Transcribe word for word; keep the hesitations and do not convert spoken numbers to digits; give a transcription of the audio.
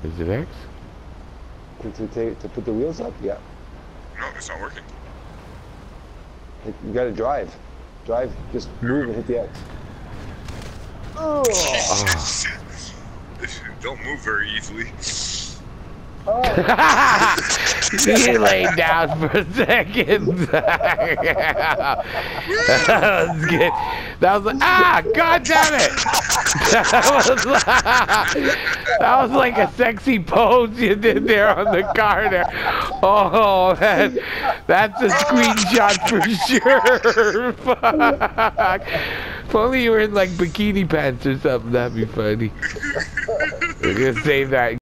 Is it X? To, to, take, to put the wheels up? Yeah. No, it's not working. You gotta drive. Drive, just move and hit the X. Oh. Don't move very easily. Oh. He laid down for a second. That was good. That was like, ah, god damn it! That was, that was like a sexy pose you did there on the car there. Oh, man. That's a screenshot for sure. Fuck. If only you were in like bikini pants or something, that'd be funny. We're gonna save that.